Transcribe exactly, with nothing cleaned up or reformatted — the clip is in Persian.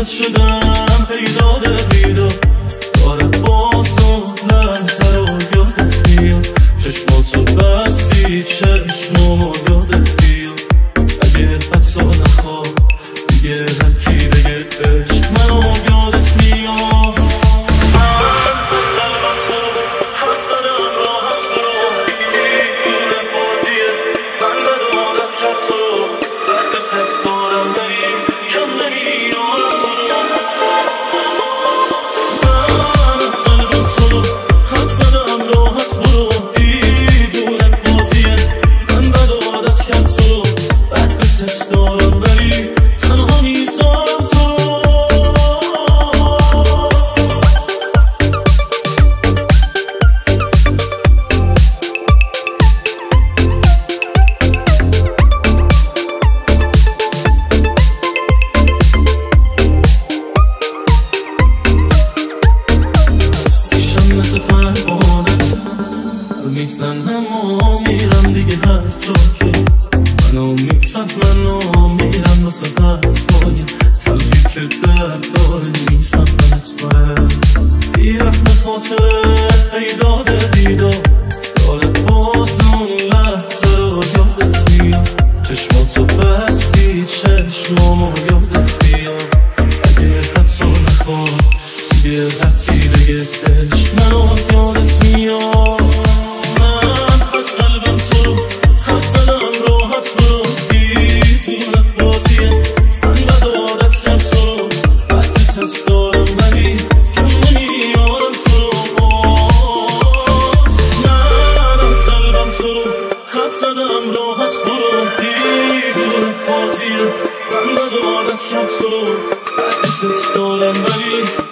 دوستت شدم پیداده بیدار داره بازم لحظه رو یادت میاد چشماتو بستی چشمامو یادت بیاد اگه حتی نخواه دیگه هر کی بگه عشق منو یادت میاد من از قلبم تو خط زدم راحت برو دیوونه بازیه من بد عادت کرد تو درد سست دارم ولی کم نمیارم تو من از قلبم تو خط زدم راحت برو دیوونه بازیه من بد عادت کرد تو درد سست دارم ولی تنها میذارم تو مثل پروانه میزنم و میرم دیگه هر جا که منو میفهمن و میرم واسه حرفای تلخی که درد داره میفهمنت باید بیرم به خاطر پیداده بیدار داره باز اون لحظه رو یادت میاد چشماتو بستی چشمامو یادت میاد اگه حتی نخواد دیگه حکی بگه عشق منو یادت میاد من از قلبم تو خط زدم راحت برو دیوونه بازیه من بد عادت کرد تو بد دوست دارم ولی کم نمیارم تو من از قلبم تو خط زدم راحت برو دیوونه بازیه من بد عادت کرد تو بد دوست دارم ولی